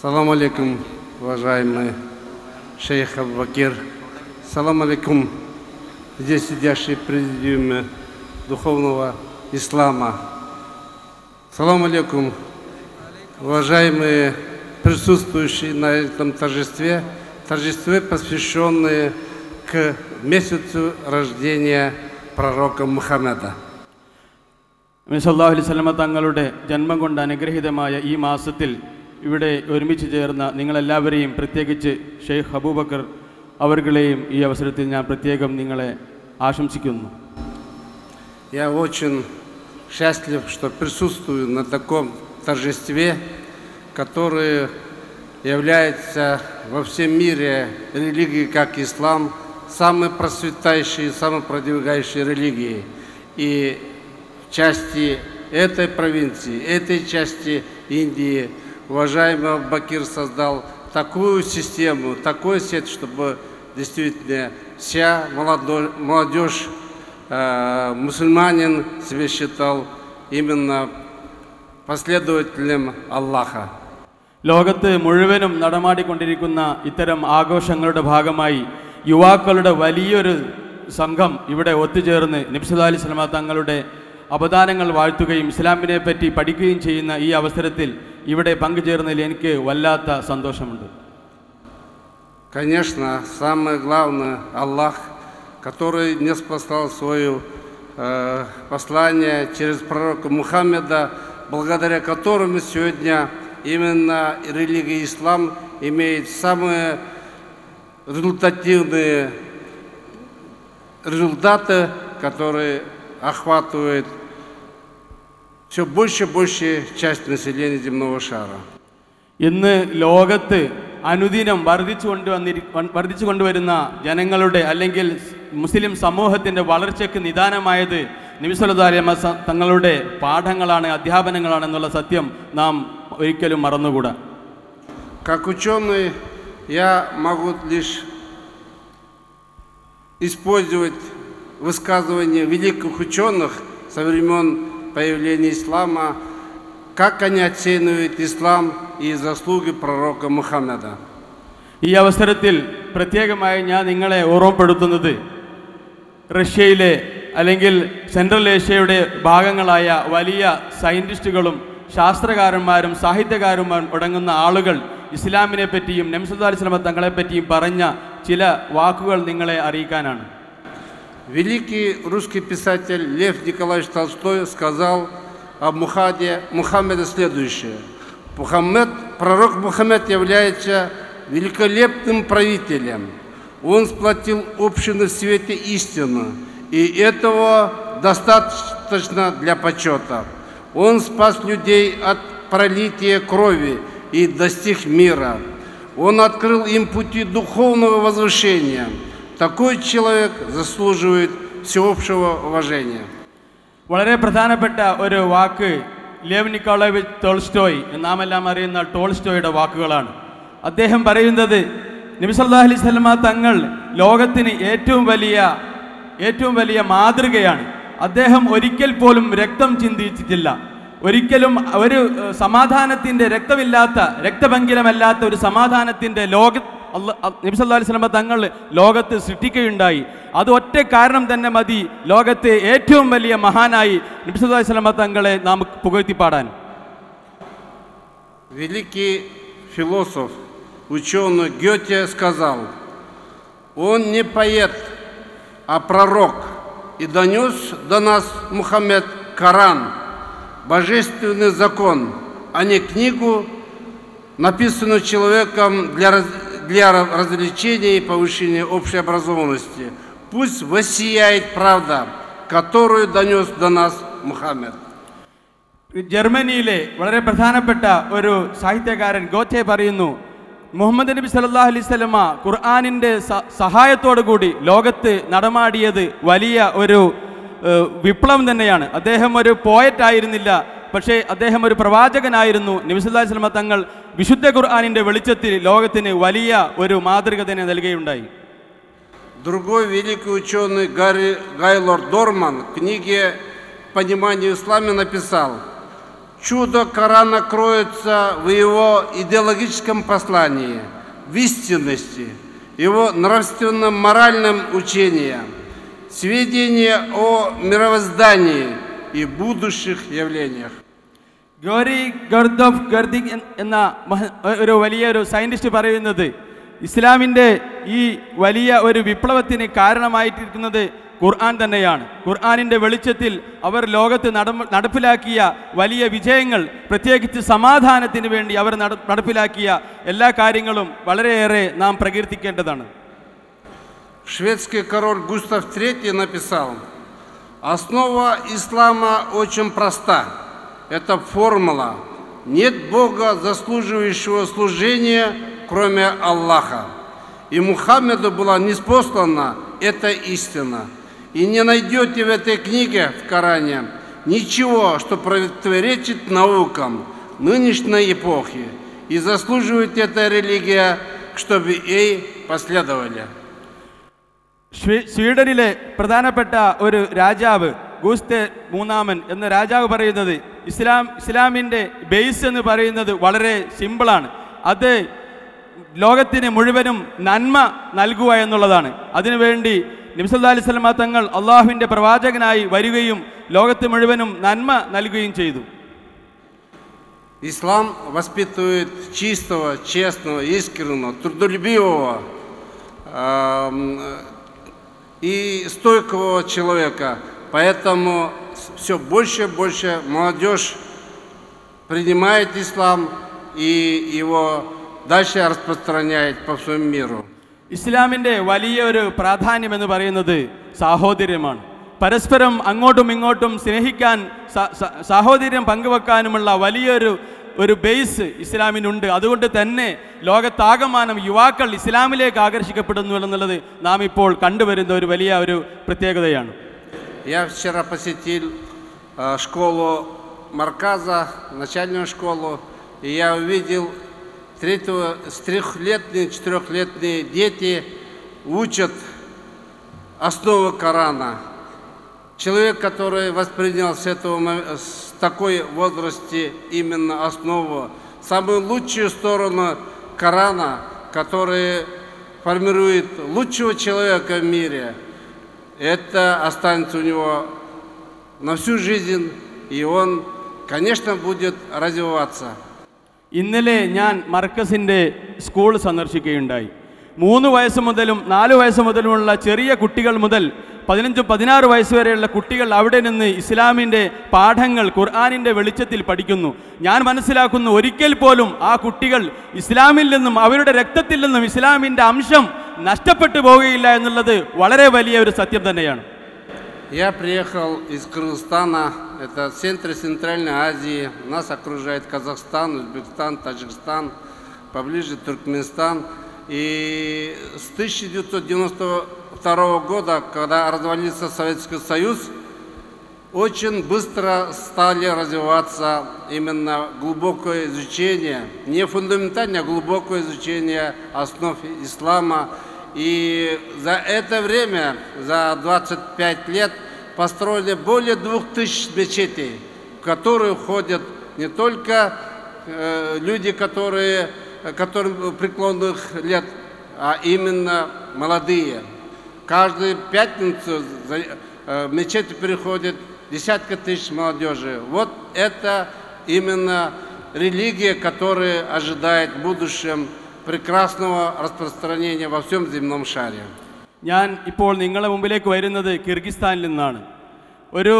Салам алейкум, уважаемый шейх Абу-Бакир. Салам алейкум, здесь сидящие президиумы духовного ислама. Салам алейкум, уважаемые присутствующие на этом торжестве, посвященные к месяцу рождения пророка Мухаммеда. സല്ലല്ലാഹു അലൈഹി വസല്ലമ തങ്ങളുടെ ജന്മം കൊണ്ട് അനുഗ്രഹീതമായ ഈ മാസത്തിൽ ഇവിടെ ഒരുമിച്ച് ചേർന്ന നിങ്ങളെല്ലാവരെയും പ്രത്യേകിച്ച് ഷെയ്ഖ് അബൂബക്കർ അവർകളെയും ഈ അവസരത്തിൽ ഞാൻ പ്രത്യേകം നിങ്ങളെ ആശംസിക്കുന്നു. Я очень счастлив, что присутствую на таком торжестве, которое является во всем мире религией, как ислам, самой процветающей, самой продвигающей религией. И в части этой провинции, этой части Индии, уважаемый Абу-Бакир создал такую систему, такую сеть, чтобы действительно вся молодежь, мусульманин себя считал именно последователем Аллаха. ലോകത്ത് മുഴുവനും നടമാടിക്കൊണ്ടിരിക്കുന്ന ഇത്തരം ആഘോഷങ്ങളുടെ ഭാഗമായി യുവാക്കളുടെ വലിയൊരു സംഘം ഇവിടെ ഒത്തുചേർന്ന് നബി സല്ലല്ലാഹു അലൈഹി വസല്ലമ തങ്ങളുടെ അവദാനങ്ങൾ വാഴ്ത്തുകയും ഇസ്ലാമിനെ പറ്റി പഠിക്കുകയും ചെയ്യുന്ന ഈ അവസരത്തിൽ ഇവിടെ പങ്കുചേർന്നതിൽ എനിക്ക് വല്ലാത്ത സന്തോഷമുണ്ട്. Конечно, самое главное, Аллах, который не спасал свое послание через пророка Мухаммеда, благодаря которому сегодня именно религия ислам имеет самые результативные результаты, которые охватывают все больше и больше часть населения земного шара. ഇന്ന് ലോകത്ത് അനുദിനം വർദ്ധിച്ചു കൊണ്ടുവരുന്ന ജനങ്ങളുടെ അല്ലെങ്കിൽ മുസ്ലിം സമൂഹത്തിൻ്റെ വളർച്ചയ്ക്ക് നിദാനമായത് നബി സല്ലല്ലാഹു അലൈഹി വസല്ലം തങ്ങളുടെ പാഠങ്ങളാണ്, അധ്യാപനങ്ങളാണ് എന്നുള്ള സത്യം നാം ഒരിക്കലും മറന്നുകൂടാ. Как ученый я могу лишь использовать высказывания великих ученых со времен появления ислама, как они оценивают ислам и заслуги пророка Мухаммеда. ഈ അവസരത്തിൽ പ്രത്യേകമായി ഞാൻ നിങ്ങളെ ഓർമ്മപ്പെടുത്തുന്നത് റഷ്യയിലെ അല്ലെങ്കിൽ സെൻട്രൽ ഏഷ്യയുടെ ഭാഗങ്ങളായ വലിയ സയൻറ്റിസ്റ്റുകളും ശാസ്ത്രകാരന്മാരും സാഹിത്യകാരന്മാരും അടങ്ങുന്ന ആളുകൾ ഇസ്ലാമിനെ പറ്റിയും നബി സല്ലല്ലാഹു അലൈഹി വസല്ലം തങ്ങളെ പറ്റിയും പറഞ്ഞ ചില വാക്കുകൾ നിങ്ങളെ അറിയിക്കാനാണ്. Великий русский писатель Лев Николаевич Толстой сказал о Мухаммеде следующее. Пророк Мухаммед является великолепным правителем. Он сплотил общину в свете истины, и этого достаточно для почета. Он спас людей от пролития крови и достиг мира. Он открыл им пути духовного возвышения. Такой человек заслуживает всеобщего уважения. വളരെ പ്രധാനപ്പെട്ട ഒരു വാക്ക് ലേവ് നിക്കോളോവിച്ച് ടോൾസ്റ്റോയ് നാമെല്ലാം അറിയുന്ന ടോൾസ്റ്റോയുടെ വാക്കുകളാണ്. അദ്ദേഹം പറയുന്നത് നബി സല്ലല്ലാഹു അലൈഹി വസല്ലമ തങ്ങൾ ലോകത്തിന് ഏറ്റവും വലിയ മാതൃകയാണ്. അദ്ദേഹം ഒരിക്കൽ പോലും രക്തം ചിന്തിച്ചിട്ടില്ല. ഒരിക്കലും ഒരു സമാധാനത്തിൻ്റെ രക്തഭംഗിരമല്ലാത്ത ഒരു സമാധാനത്തിൻ്റെ നബി സല്ലല്ലാഹു അലൈഹി വസല്ലമ തങ്ങൾ ലോകത്ത് സൃഷ്ടിക്കുകയുണ്ടായി. അത് ഒറ്റ കാരണം തന്നെ മതി ലോകത്തെ ഏറ്റവും വലിയ മഹാനായി നബി സല്ലല്ലാഹു അലൈഹി വസല്ലമ തങ്ങളെ നാം പുകഴ്ത്തി പാടാൻ. Великий философ, ученый Гёте сказал: он не поэт, а пророк, и донес до нас Мухаммед Коран, божественный закон, а не книгу, написанную человеком для развлечения и повышения общей образованности. Пусть воссияет правда, которую донес до нас Мухаммед. ജർമ്മനിയിലെ വളരെ പ്രധാനപ്പെട്ട ഒരു സാഹിത്യകാരൻ ഗോറ്റെ പറയുന്നു, മുഹമ്മദ് നബി സല്ലല്ലാഹു അലൈഹി വസല്ലമ ഖുർആനിൻ്റെ സഹായത്തോടു കൂടി ലോകത്ത് നടമാടിയത് വലിയ ഒരു വിപ്ലവം തന്നെയാണ്. അദ്ദേഹം ഒരു പോയറ്റ് ആയിരുന്നില്ല, പക്ഷേ അദ്ദേഹം ഒരു പ്രവാചകനായിരുന്നു. നബി സല്ലല്ലാഹു അലൈഹി വസല്ലമ തങ്ങൾ വിശുദ്ധ ഖുർആനിൻ്റെ വെളിച്ചത്തിൽ ലോകത്തിന് വലിയ ഒരു മാതൃക തന്നെ നൽകുകയുണ്ടായി. Другой великий ученый Гайлор Дорман в книге «Понимание ислама» написал, Чудо Корана кроется в его идеологическом послании, в истинности, его нравственно-моральном учении, сведения о мировоздании и будущих явлениях. ഗോരി ഗർദോഫ് ഗർദിക് എന്ന ഒരു വലിയൊരു സയന്റിസ്റ്റ് പറയുന്നത് ഇസ്ലാമിൻ്റെ ഈ വലിയ ഒരു വിപ്ലവത്തിന് കാരണമായിട്ടിരിക്കുന്നത് ഖുർആൻ തന്നെയാണ്. ഖുർആനിൻ്റെ വെളിച്ചത്തിൽ അവർ ലോകത്ത് നടപ്പിലാക്കിയ വലിയ വിജയങ്ങൾ, പ്രത്യേകിച്ച് സമാധാനത്തിന് വേണ്ടി അവർ നടപ്പിലാക്കിയ എല്ലാ കാര്യങ്ങളും വളരെയേറെ നാം പ്രകീർത്തിക്കേണ്ടതാണ്. Шведский король Густав III написал: «Основа ислама очень проста. Это формула. Нет Бога, заслуживающего служения, кроме Аллаха. И Мухаммеду была ниспослана эта истина. И не найдете в этой книге, в Коране, ничего, что противоречит наукам нынешней эпохи. И заслуживает эта религия, чтобы ей последовали». സ്വീഡനിലെ പ്രധാനപ്പെട്ട ഒരു രാജാവ് ഗൂസ്തേ മൂന്നാമൻ എന്ന രാജാവ് പറയുന്നത് ഇസ്ലാമിൻ്റെ ബേസ് എന്ന് പറയുന്നത് വളരെ സിമ്പിളാണ്. അത് ലോകത്തിന് മുഴുവനും നന്മ നൽകുക എന്നുള്ളതാണ്. അതിനുവേണ്ടി നബി സല്ലല്ലാഹു അലൈഹി വസല്ലം തങ്ങൾ അള്ളാഹുവിൻ്റെ പ്രവാചകനായി വരികയും ലോകത്ത് മുഴുവനും നന്മ നൽകുകയും ചെയ്തു. Ислам воспитывает чистого, честного, искреннего, трудолюбивого и стойкого человека. Поэтому все больше и больше молодежь принимает ислам и его дальше распространяет по всему миру. ഇസ്ലാമിൻ്റെ വലിയൊരു പ്രാധാന്യം എന്ന് പറയുന്നത് സാഹോദര്യമാണ്. പരസ്പരം അങ്ങോട്ടും ഇങ്ങോട്ടും സ്നേഹിക്കാൻ, സാഹോദര്യം പങ്കുവെക്കാനുമുള്ള വലിയൊരു ബേസ് ഇസ്ലാമിനുണ്ട്. അതുകൊണ്ട് തന്നെ ലോകത്താകമാനം യുവാക്കൾ ഇസ്ലാമിലേക്ക് ആകർഷിക്കപ്പെടുന്നു എന്നുള്ളത് നാം ഇപ്പോൾ കണ്ടുവരുന്ന ഒരു വലിയ ഒരു പ്രത്യേകതയാണ്. Я вчера посетил школу Марказа, начальную школу, и я увидел с 3-летние, 4-летние дети учат основы Корана. Человек, который воспринял с такой возрасте именно основу, самую лучшую сторону Корана, который формирует лучшего человека в мире, это останется у него на всю жизнь, и он, конечно, будет развиваться. ഇന്നലെ ഞാൻ മർക്കസിൻ്റെ സ്കൂൾ സന്ദർശിക്കുകയുണ്ടായി. 3 വയസ്സ് മുതലും 4 വയസ്സ് മുതലുമുള്ള ചെറിയ കുട്ടികൾ മുതൽ 15-16 വയസ്സ് വരെയുള്ള കുട്ടികൾ അവിടെ നിന്ന് ഇസ്ലാമിൻ്റെ പാഠങ്ങൾ ഖുർആനിൻ്റെ വെളിച്ചത്തിൽ പഠിക്കുന്നു. ഞാൻ മനസ്സിലാക്കുന്നു, ഒരിക്കൽ പോലും ആ കുട്ടികൾ ഇസ്ലാമിൽ നിന്നും അവരുടെ രക്തത്തിൽ നിന്നും ഇസ്ലാമിൻ്റെ അംശം നഷ്ടപ്പെട്ടു പോവുകയില്ല എന്നുള്ളത് വളരെ വലിയ ഒരു സത്യം തന്നെയാണ്. Я приехал из Кыргызстана, это центр Центральной Азии. Нас окружает Казахстан, Узбекистан, Таджикистан, поближе Туркменистан. И с 1992 года, когда развалился Советский Союз, очень быстро стали развиваться именно глубокое изучение, не фундаментальное, а глубокое изучение основ ислама. И за это время, за 25 лет, построили более 2000 мечетей, в которые входят не только люди, которым преклонных лет, а именно молодые. Каждую пятницу в мечети приходят десятки тысяч молодежи. Вот это именно религия, которая ожидает в будущем прекрасного распространения во всем земном шаре. ഞാൻ ഇപ്പോൾ നിങ്ങളുടെ മുമ്പിലേക്ക് വരുന്നത് കിർഗിസ്ഥാനിൽ നിന്നാണ്. ഒരു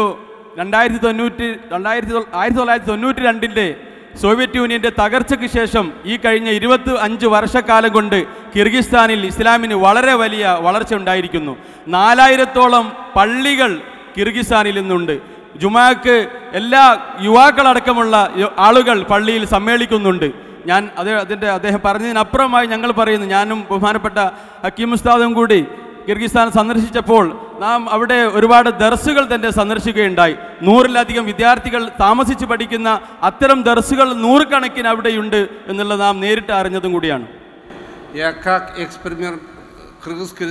1992 സോവിയറ്റ് യൂണിയൻ്റെ തകർച്ചയ്ക്ക് ശേഷം ഈ കഴിഞ്ഞ 25 വർഷക്കാലം കൊണ്ട് കിർഗിസ്ഥാനിൽ ഇസ്ലാമിന് വളരെ വലിയ വളർച്ച ഉണ്ടായിരിക്കുന്നു. 4000-ഓളം പള്ളികൾ കിർഗിസ്ഥാനിൽ നിന്നുണ്ട്. ജുമാക്ക് എല്ലാ യുവാക്കളടക്കമുള്ള ആളുകൾ പള്ളിയിൽ സമ്മേളിക്കുന്നുണ്ട്. അദ്ദേഹം പറഞ്ഞതിനപ്പുറമായി ഞങ്ങൾ പറയുന്നു, ഞാനും ബഹുമാനപ്പെട്ട ഹക്കീം ഉസ്താദും കൂടി കിർഗിസ്ഥാൻ സന്ദർശിച്ചപ്പോൾ നാം അവിടെ ഒരുപാട് ദർസുകൾ തന്നെ സന്ദർശിക്കുകയുണ്ടായി. 100-ലധികം വിദ്യാർത്ഥികൾ താമസിച്ച് പഠിക്കുന്ന അത്തരം ദർസുകൾ 100 കണക്കിന് അവിടെയുണ്ട് എന്നുള്ളത് നാം നേരിട്ട് അറിഞ്ഞതും കൂടിയാണ്. Я как экс-премьер Кыргызской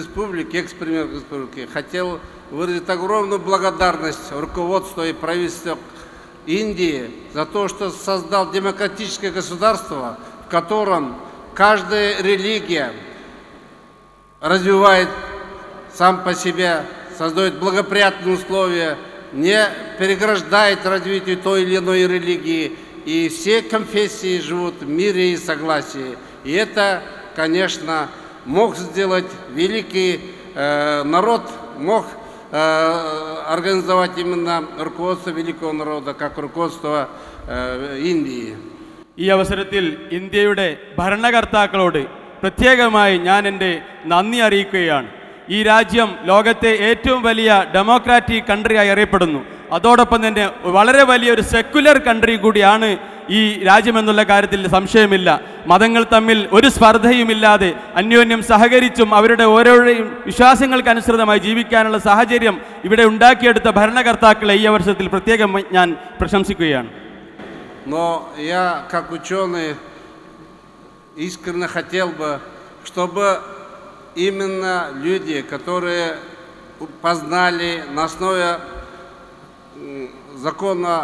республики хотел выразить огромную благодарность руководству и правительству Индии за то, что создал демократическое государство, в котором каждая религия развивает сам по себе, создает благоприятные условия, не переграждает развитие той или иной религии, и все конфессии живут в мире и согласии. И это, конечно, мог сделать великий народ, мог организовать именно руководство великого народа, как руководство Индии. ഈ അവസരത്തിൽ ഇന്ത്യയുടെ ഭരണകർത്താക്കളോട് പ്രത്യേകമായി ഞാൻ എൻ്റെ നന്ദി അറിയിക്കുകയാണ്. ഈ രാജ്യം ലോകത്തെ ഏറ്റവും വലിയ ഡെമോക്രാറ്റിക് കൺട്രിയായി അറിയപ്പെടുന്നു. അതോടൊപ്പം തന്നെ വളരെ വലിയൊരു സെക്യുലർ കൺട്രി കൂടിയാണ് ഈ രാജ്യമെന്നുള്ള കാര്യത്തിൽ സംശയമില്ല. മതങ്ങൾ തമ്മിൽ ഒരു സ്പർദ്ധയുമില്ലാതെ അന്യോന്യം സഹകരിച്ചും അവരുടെ ഓരോരുടെയും വിശ്വാസങ്ങൾക്കനുസൃതമായി ജീവിക്കാനുള്ള സാഹചര്യം ഇവിടെ ഉണ്ടാക്കിയെടുത്ത ഭരണകർത്താക്കളെ ഈ അവസരത്തിൽ പ്രത്യേകം ഞാൻ പ്രശംസിക്കുകയാണ്. Но я, как ученый, искренне хотел бы, чтобы именно люди, которые познали на основе закона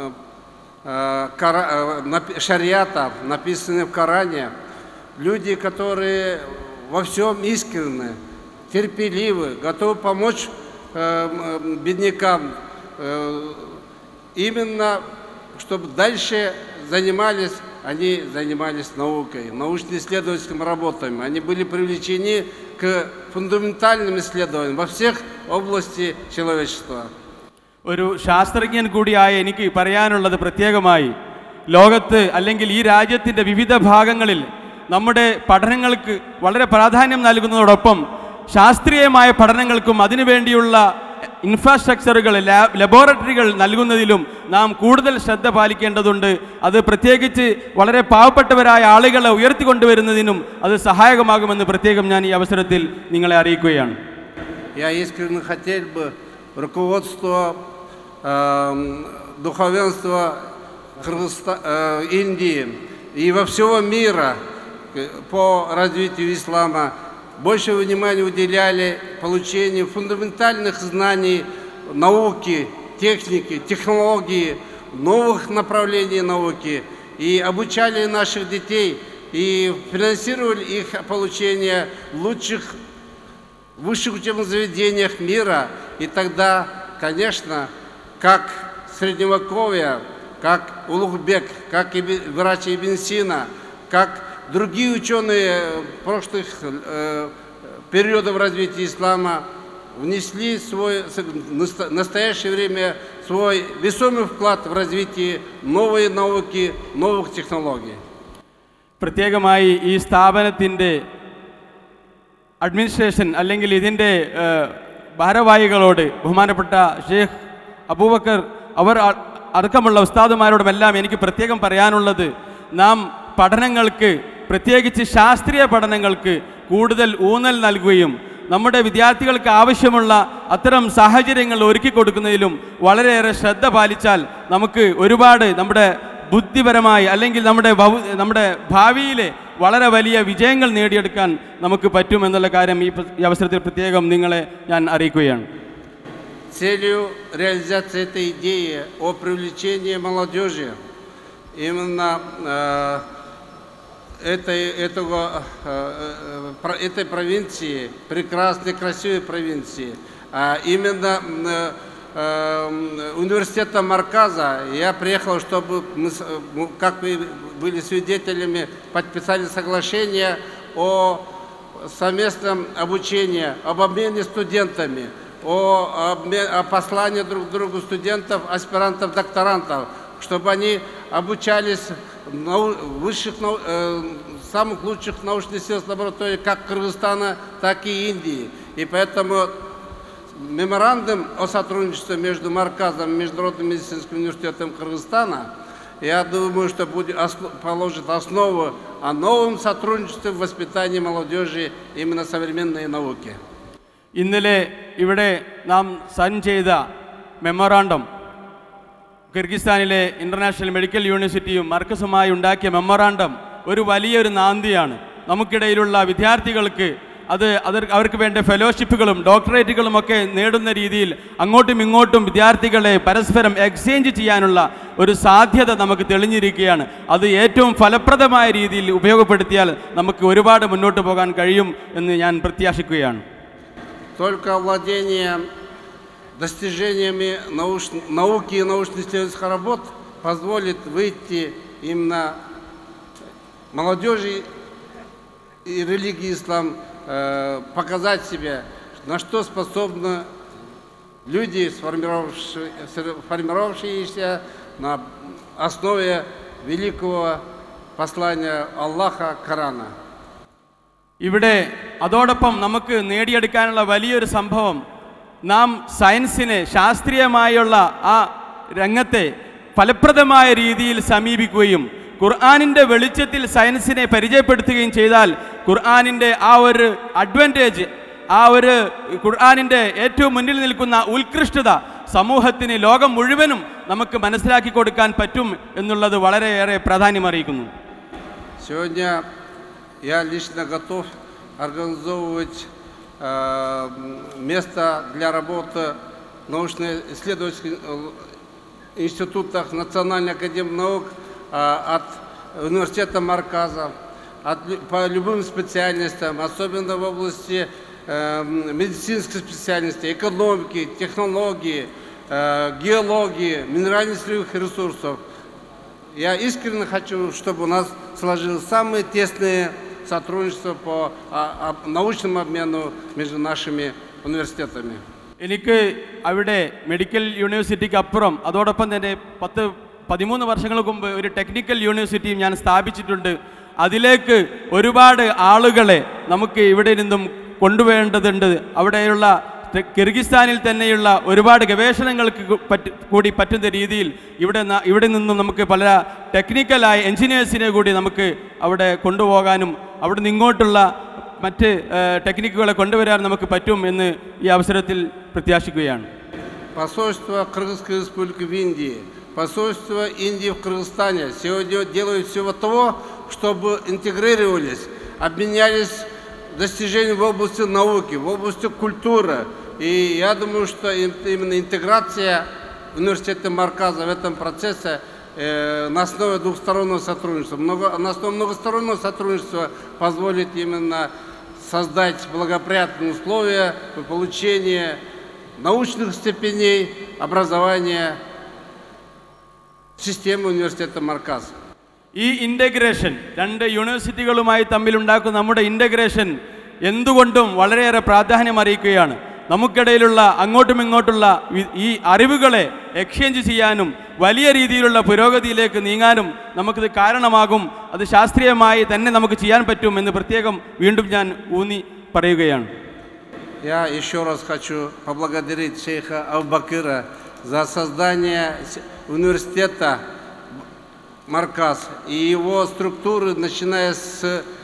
шариата, написанного в Коране, люди, которые во всем искренны, терпеливы, готовы помочь беднякам, именно чтобы дальше они занимались наукой, научно-исследовательскими работами. Они были привлечены к фундаментальным исследованиям во всех областях человечества. ഒരു ശാസ്ത്രജ്ഞൻ കൂടിയായ എനിക്ക് പറയാനുള്ളത് പ്രത്യേകമായി ലോകത്ത് അല്ലെങ്കിൽ ഈ രാജ്യത്തിൻ്റെ വിവിധ ഭാഗങ്ങളിൽ നമ്മുടെ പഠനങ്ങൾക്ക് വളരെ പ്രാധാന്യം നൽകുന്നതോടൊപ്പം ശാസ്ത്രീയമായ പഠനങ്ങൾക്കും അതിനുവേണ്ടിയുള്ള ഇൻഫ്രാസ്ട്രക്ചറുകൾ ലബോറട്ടറികൾ നൽകുന്നതിലും നാം കൂടുതൽ ശ്രദ്ധ പാലിക്കേണ്ടതുണ്ട്. അത് പ്രത്യേകിച്ച് വളരെ പാവപ്പെട്ടവരായ ആളുകളെ ഉയർത്തിക്കൊണ്ടുവരുന്നതിനും അത് സഹായകമാകുമെന്ന് പ്രത്യേകം ഞാൻ ഈ അവസരത്തിൽ നിങ്ങളെ അറിയിക്കുകയാണ്. Я искренне хотел бы руководство духовенства Индии и во всего мира по развитию ислама больше внимания уделяли получению фундаментальных знаний науки, техники, технологий, новых направлений науки, и обучали наших детей, и финансировали их получение в лучших высших учебных заведениях мира. И тогда, конечно, как Средневековье, как Улугбек, как врач Ибн Сина, как другие ученые прошлых периодов развития ислама внесли в настоящее время свой весомый вклад в развитие новой науки, новых технологий. പ്രത്യേകമായി ഈ സ്ഥാപനത്തിൻ്റെ അഡ്മിനിസ്ട്രേഷൻ അല്ലെങ്കിൽ ഇതിൻ്റെ ഭാരവാഹികളോട് ബഹുമാനപ്പെട്ട ഷെയ്ഖ് അബൂബക്കർ അവർ അടക്കമുള്ള ഉസ്താദുമാരോടുമെല്ലാം എനിക്ക് പ്രത്യേകം പറയാനുള്ളത്, നാം പഠനങ്ങൾക്ക് പ്രത്യേകിച്ച് ശാസ്ത്രീയ പഠനങ്ങൾക്ക് കൂടുതൽ ഊന്നൽ നൽകുകയും നമ്മുടെ വിദ്യാർത്ഥികൾക്ക് ആവശ്യമുള്ള അത്തരം സാഹചര്യങ്ങൾ ഒരുക്കി കൊടുക്കുന്നതിലും വളരെയേറെ ശ്രദ്ധ പാലിച്ചാൽ നമുക്ക് ഒരുപാട് നമ്മുടെ ബുദ്ധിപരമായി അല്ലെങ്കിൽ നമ്മുടെ ഭാവിയിലെ വളരെ വലിയ വിജയങ്ങൾ നേടിയെടുക്കാൻ നമുക്ക് പറ്റുമെന്നുള്ള കാര്യം ഈ അവസരത്തിൽ പ്രത്യേകം നിങ്ങളെ ഞാൻ അറിയിക്കുകയാണ്. Целью реализации этой идеи о привлечении молодежи именно этой провинции, прекрасной, красивой провинции, именно университета Марказа, я приехал, чтобы мы, как вы были свидетелями, подписали соглашение о совместном обучении, об обмене студентами, о послании друг другу студентов, аспирантов, докторантов, чтобы они обучались в высших, самых лучших научно-исследовательских лабораториях как Кыргызстана, так и Индии. И поэтому меморандум о сотрудничестве между Марказом и Международным медицинским университетом Кыргызстана, я думаю, что положит основу о новом сотрудничестве в воспитании молодежи именно современной науки. ഇന്നലെ ഇവിടെ നാം സൈൻ ചെയ്ത മെമ്മോറാണ്ടം കിർഗിസ്ഥാനിലെ ഇൻ്റർനാഷണൽ മെഡിക്കൽ യൂണിവേഴ്സിറ്റിയും മർക്കസുമായി ഉണ്ടാക്കിയ മെമ്മോറാണ്ടം ഒരു വലിയൊരു നാന്ദിയാണ്. നമുക്കിടയിലുള്ള വിദ്യാർത്ഥികൾക്ക് അവർക്ക് വേണ്ട ഫെലോഷിപ്പുകളും ഡോക്ടറേറ്റുകളും ഒക്കെ നേടുന്ന രീതിയിൽ അങ്ങോട്ടും ഇങ്ങോട്ടും വിദ്യാർത്ഥികളെ പരസ്പരം എക്സ്ചേഞ്ച് ചെയ്യാനുള്ള ഒരു സാധ്യത നമുക്ക് തെളിഞ്ഞിരിക്കുകയാണ്. അത് ഏറ്റവും ഫലപ്രദമായ രീതിയിൽ ഉപയോഗപ്പെടുത്തിയാൽ നമുക്ക് ഒരുപാട് മുന്നോട്ട് പോകാൻ കഴിയും എന്ന് ഞാൻ പ്രത്യാശിക്കുകയാണ്. Только владение достижениями науки и научно-исследовательских работ позволит выйти именно молодежи и религии ислам, показать себя, на что способны люди, сформировавшиеся на основе великого послания Аллаха Корана. ഇവിടെ അതോടൊപ്പം നമുക്ക് നേടിയെടുക്കാനുള്ള വലിയൊരു സംഭവം, നാം സയൻസിനെ ശാസ്ത്രീയമായുള്ള ആ രംഗത്തെ ഫലപ്രദമായ രീതിയിൽ സമീപിക്കുകയും ഖുർആനിൻ്റെ വെളിച്ചത്തിൽ സയൻസിനെ പരിചയപ്പെടുത്തുകയും ചെയ്താൽ ഖുർആനിൻ്റെ ആ ഒരു അഡ്വാൻറ്റേജ്, ആ ഒരു ഖുർആനിൻ്റെ ഏറ്റവും മുന്നിൽ നിൽക്കുന്ന ഉത്കൃഷ്ടത സമൂഹത്തിന്, ലോകം മുഴുവനും നമുക്ക് മനസ്സിലാക്കി കൊടുക്കാൻ പറ്റും എന്നുള്ളത് വളരെയേറെ പ്രാധാന്യമറിയിക്കുന്നു. Сегодня я лично готов организовывать место для работы в научно-исследовательских институтах Национальной академии наук, от университета Марказа, по любым специальностям, особенно в области медицинской специальности, экономики, технологии, геологии, минерально-сырьевых ресурсов. Я искренне хочу, чтобы у нас сложилось самое тесное сотрудничество по научному обмену между нашими университетами. എനിക്ക് അവിടെ മെഡിക്കൽ യൂണിവേഴ്സിറ്റിക്ക് അപ്പുറം അതോടൊപ്പം തന്നെ 13 വർഷങ്ങൾക്ക് മുമ്പ് ഒരു ടെക്നിക്കൽ യൂണിവേഴ്സിറ്റിയും ഞാൻ സ്ഥാപിച്ചിട്ടുണ്ട്. അതിലേക്ക് ഒരുപാട് ആളുകളെ നമുക്ക് ഇവിടെ നിന്നും കൊണ്ടുവേണ്ടതുണ്ട്. അവിടെയുള്ള കിർഗിസ്ഥാനിൽ തന്നെയുള്ള ഒരുപാട് ഗവേഷണങ്ങൾക്ക് കൂടി പറ്റുന്ന രീതിയിൽ ഇവിടെ നിന്നും നമുക്ക് പല ടെക്നിക്കലായ എൻജിനീയേഴ്സിനെ കൂടി നമുക്ക് അവിടെ കൊണ്ടുപോകാനും അവിടെ നിന്ന് ഇങ്ങോട്ടുള്ള മറ്റ് ടെക്നിക്കുകളെ കൊണ്ടുവരാൻ നമുക്ക് പറ്റും എന്ന് ഈ അവസരത്തിൽ പ്രത്യാശിക്കുകയാണ്. Посольство Кыргызской республики в Индии, посольство Индии в Кыргызстане сегодня делают всего того, чтобы интегрировались, обменялись достижениями в области науки, в области культуры. И я думаю, что именно интеграция университета Марказа в этом процессе на основе двухстороннего сотрудничества, на основе многостороннего сотрудничества позволит именно создать благоприятные условия по получению научных степеней образования системы университета Марказа. ഈ ഇൻ്റഗ്രേഷൻ, രണ്ട് യൂണിവേഴ്സിറ്റികളുമായി തമ്മിലുണ്ടാക്കുന്ന നമ്മുടെ ഇൻ്റഗ്രേഷൻ എന്തുകൊണ്ടും വളരെയേറെ പ്രാധാന്യം അറിയിക്കുകയാണ്. നമുക്കിടയിലുള്ള അങ്ങോട്ടും ഇങ്ങോട്ടുള്ള ഈ അറിവുകളെ എക്സ്ചേഞ്ച് ചെയ്യാനും വലിയ രീതിയിലുള്ള പുരോഗതിയിലേക്ക് നീങ്ങാനും നമുക്കിത് കാരണമാകും. അത് ശാസ്ത്രീയമായി തന്നെ നമുക്ക് ചെയ്യാൻ പറ്റും എന്ന് പ്രത്യേകം വീണ്ടും ഞാൻ ഊന്നി പറയുകയാണ്. Я еще раз хочу поблагодарить шейха Абу-Бакира за создание университета Марказ и его структуры, начиная с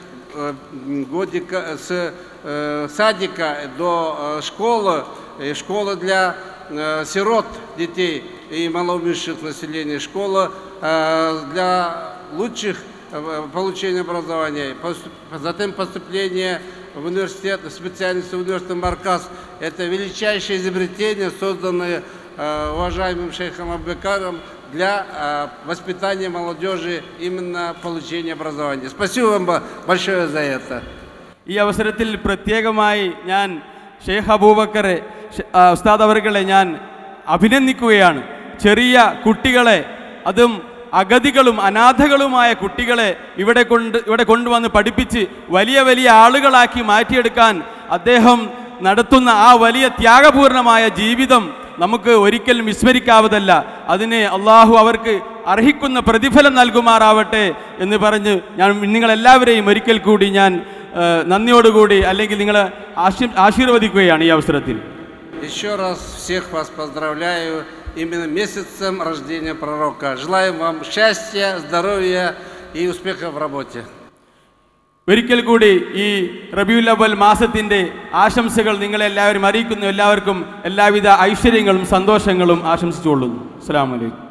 садика до школы, школы для сирот, детей и малоимущих населения, школа для лучших получения образования, затем поступление в университет, специальность университета Марказ. Это величайшее изобретение, созданное уважаемым шейхом Абу-Бакиром для воспитания молодежи, именно получения образования. Спасибо вам большое за это. ഈ അവസരത്തിൽ പ്രത്യേകമായി ഞാൻ ഷെയ്ഖ് അബൂബക്കറെ ഉസ്താദ് അവർകളെ ഞാൻ അഭിനന്ദിക്കുകയാണ്. ചെറിയ കുട്ടികളെ, അതും അഗതികളും അനാഥകളുമായ കുട്ടികളെ ഇവിടെ കൊണ്ടുവന്ന് പഠിപ്പിച്ച് വലിയ വലിയ ആളുകളാക്കി മാറ്റിയെടുക്കാൻ അദ്ദേഹം നടത്തുന്ന ആ വലിയ ത്യാഗപൂർണമായ ജീവിതം നമുക്ക് ഒരിക്കലും വിസ്മരിക്കാവതല്ല. അതിന് അള്ളാഹു അവർക്ക് അർഹിക്കുന്ന പ്രതിഫലം നൽകുമാറാവട്ടെ എന്ന് പറഞ്ഞ് ഞാൻ നിങ്ങളെല്ലാവരെയും ഒരിക്കൽ കൂടി ഞാൻ നന്ദിയോടുകൂടി അല്ലെങ്കിൽ നിങ്ങളെ ആശീർവദിക്കുകയാണ് ഈ അവസരത്തിൽ. Еще раз всех вас поздравляю именно месяцем рождения пророка. Желаем вам счастья, здоровья и успехов в работе. ഒരിക്കൽ കൂടി ഈ റബീഉൽ അവ്വൽ മാസത്തിൻ്റെ ആശംസകൾ നിങ്ങളെല്ലാവരും അറിയിക്കുന്നു. എല്ലാവർക്കും എല്ലാവിധ ഐശ്വര്യങ്ങളും സന്തോഷങ്ങളും ആശംസിച്ചുകൊള്ളുന്നു. അസ്സലാമു അലൈക്കും.